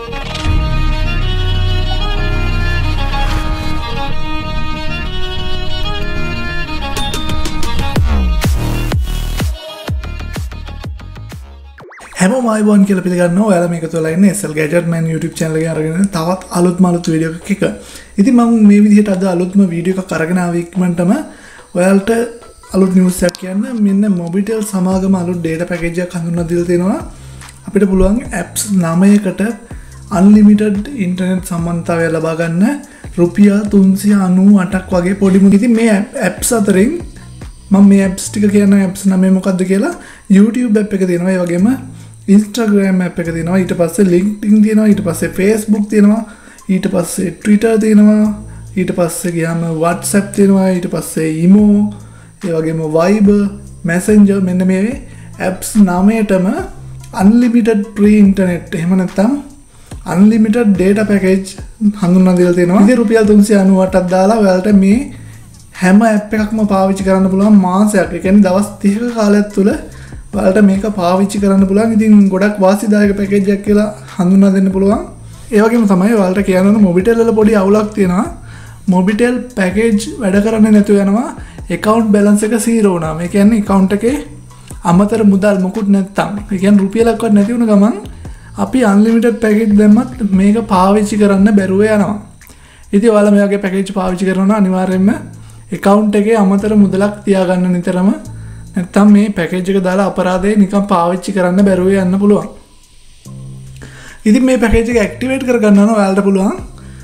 හැමෝම අයබෝන් කියලා පිළිගන්නවා. ඔයාලා මේක තුළ ඉන්නේ SL Gadget Man YouTube channel එකේ අරගෙන තවත් අලුත්ම වීඩියෝ එකක්. ඉතින් මම මේ විදිහට අද අලුත්ම වීඩියෝ එකක් අරගෙන ආවේ ඉක්මනටම ඔයාලට අලුත් නිවුස් එකක් කියන්න. මෙන්න Mobitel සමාගම අලුත් data package එකක් හඳුන්වලා දීලා තියෙනවා. අපිට පුළුවන් apps 9කට unlimited internet සම්බන්ධතාවය ලබා ගන්න රුපියල් 398ක් වගේ පොඩි මුදල්. ඉතින් මේ apps අතරින් මම මේ apps ටික කියන apps නම මොකක්ද කියලා YouTube app එක තියෙනවා. ඒ වගේම Instagram app එක තියෙනවා. ඊට පස්සේ LinkedIn තියෙනවා. ඊට පස්සේ Facebook තියෙනවා. ඊට පස්සේ Twitter තියෙනවා. ඊට පස්සේ ගියාම WhatsApp තියෙනවා. ඊට පස්සේ imo, ඒ වගේම Viber, Messenger, මෙන්න මේ apps 9ටම unlimited free internet එහෙම නැත්නම් unlimited data package හඳුන්වලා දීලා තියෙනවා. ඉතින් රුපියල් 398ක් දාලා ඔයාලට මේ හැම app එකක්ම පාවිච්චි කරන්න පුළුවන් මාසයක්. ඒ කියන්නේ දවස් 30ක කාලයක් තුල ඔයාලට මේක පාවිච්චි කරන්න පුළුවන්. ඉතින් ගොඩක් වාසිදායක පැකේජ් එකක් කියලා හඳුන්වා දෙන්න පුළුවන්. ඒ වගේම තමයි ඔයාලට කියන්න Mobitel වල පොඩි අවුලක් තියෙනවා. Mobitel පැකේජ් වැඩ කරන්නේ නැතුව යනවා. account balance එක 0 වුණා. මේ කියන්නේ account එකේ අමතර මුදල් මොකුත් නැත්තම්. ඒ කියන්නේ රුපියලක්වත් නැති වුණ ගමන් අපි unlimited පැකේජ් දැම්මත් මේක පාවිච්චි කරන්න බැරුව යනවා. ඉතින් ඔයාලා මේ වගේ පැකේජ් පාවිච්චි කරනවා අනිවාර්යයෙන්ම account එකේ අමතර මුදලක් තියාගන්න නිතරම. නැත්තම් මේ පැකේජ් එක දාලා අපරාධේ නිකන් පාවිච්චි කරන්න බැරුව යන්න පුළුවන්. ඉතින් මේ පැකේජ් එක ඇක්ටිවේට් කරගන්න ඕන ඔයාලට පුළුවන්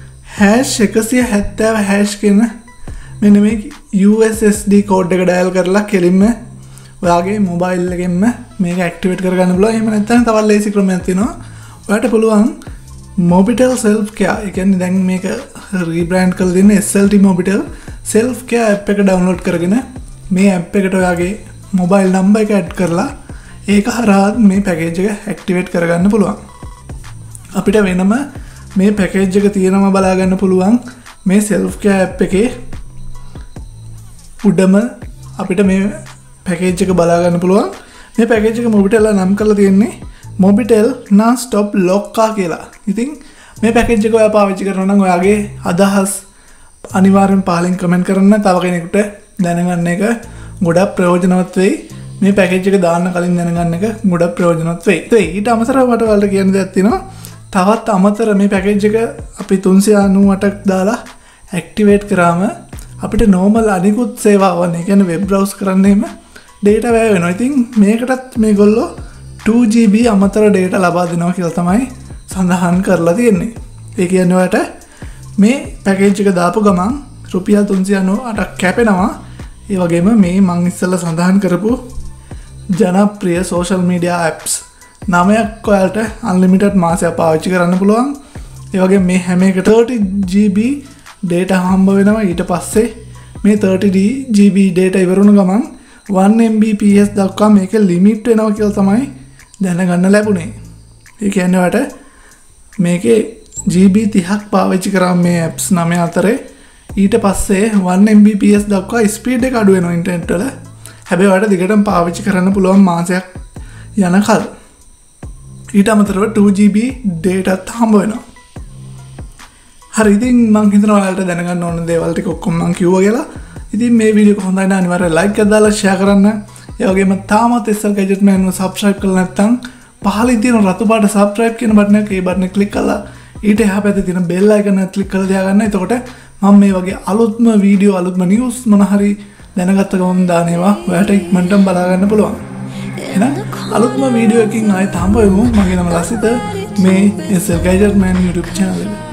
#170# කියන මෙන්න මේ USSD කෝඩ් එක ඩයල් කරලා කෙලින්ම ඔයාගේ මොබයිල් එකෙන්ම මේක ඇක්ටිවේට් කරගන්න පුළුවන්. එහෙම නැත්නම් තවත් ලේසි ක්‍රමයක් තියෙනවා. ඔයාලට පුළුවන් Mobitel self care. ඒ කියන්නේ දැන් මේක රීබ්‍රෑන්ඩ් කරලා දෙන්නේ SLT Mobitel self care app එක ඩවුන්ලෝඩ් කරගෙන මේ app එකට ඔයාගේ මොබයිල් නම්බර් එක ඇඩ් කරලා ඒක හරහා මේ පැකේජ් එක ඇක්ටිවේට් කරගන්න පුළුවන්. අපිට වෙනම මේ පැකේජ් එක තියෙනම බලා ගන්න පුළුවන් මේ self care app එකේ උඩම අපිට මේ පැකේජ් එක බලා ගන්න පුළුවන්. මේ පැකේජ් එක Mobitel නම් කරලා තියෙන්නේ Mobitel Non-Stop Lokka කියලා. ඉතින් මේ පැකේජ් එක ඔයා පාවිච්චි කරනවා නම් ඔයාගේ අදහස් අනිවාර්යෙන් පහලින් කමෙන්ට් කරන්න. තව කෙනෙකුට දැනගන්න එක ගොඩක් ප්‍රයෝජනවත් වෙයි. මේ පැකේජ් එක දාන්න කලින් දැනගන්න එක ගොඩක් ප්‍රයෝජනවත් වෙයි. ඊට අමතරව මට ඔයාලට කියන්න දෙයක් තියෙනවා. තවත් අමතර මේ පැකේජ් එක අපි 398ක් දාලා ඇක්ටිවේට් කරාම අපිට normal අනිකුත් සේවාවන්, ඒ කියන්නේ web browse කරන්නේම data වැය වෙනවා. ඉතින් මේකටත් මේගොල්ලෝ 2GB අමතර data ලබා දෙනවා කියලා තමයි සඳහන් කරලා තියෙන්නේ. ඒ කියන්නේ ඔයාලට මේ පැකේජ් එක දාපු ගමන් රුපියල් 398ක් කැපෙනවා. ඒ වගේම මේ මං ඉස්සෙල්ලා සඳහන් කරපු ජනප්‍රිය social media apps 9ක් ඔයාලට unlimited මාසයක් පාවිච්චි කරන්න පුළුවන්. ඒ වගේම මේ හැම එකට 30GB data හම්බ වෙනවා. ඊට පස්සේ මේ 30GB data ඉවර වුණ ගමන් 1 Mbps දක්වා මේක ලිමිට් වෙනවා කියලා තමයි දැනගන්න ලැබුණේ. ඒ කියන්නේ ඔයාලට මේකේ GB 30ක් පාවිච්චි කරාම මේ apps 9 අතරේ ඊට පස්සේ 1 Mbps දක්වා ස්පීඩ් එක අඩු වෙනවා ඉන්ටර්නෙට් වල. හැබැයි ඔයාලට දිගටම පාවිච්චි කරන්න පුළුවන් මාසයක් යනකල්. ඊට අමතරව 2GB dataත් හම්බ වෙනවා. හරි, ඉතින් මම හිතනවා ඔයාලට දැනගන්න ඕන දේවල් ටික ඔක්කොම මම කිව්වා කියලා. ඉතින් මේ වීඩියෝ එක හොඳයි නම් අනිවාර්යයෙන් ලයික් එකක් දාලා ෂෙයා කරන්න. ඒ වගේම තාමත් SL Gadget Man එක subscribe කරලා නැත්නම් පහළින් තියෙන රතු පාට subscribe කියන බටන් එක ඒ බටන් එක ක්ලික් කරලා ඊට එහා පැත්තේ තියෙන bell icon එක ක්ලික් කරලා තියාගන්න. එතකොට මම මේ වගේ අලුත්ම වීඩියෝ අලුත්ම නිවුස් මොන හරි දැනගත්ත ගමන් දානවා ඔයාලට ඉක්මනටම බලා ගන්න පුළුවන්. එහෙනම් අලුත්ම වීඩියෝ එකකින් ආයෙත් හම්බ වෙමු. මගේ නම ලසිත, මේ SL Gadget Man YouTube channel එක.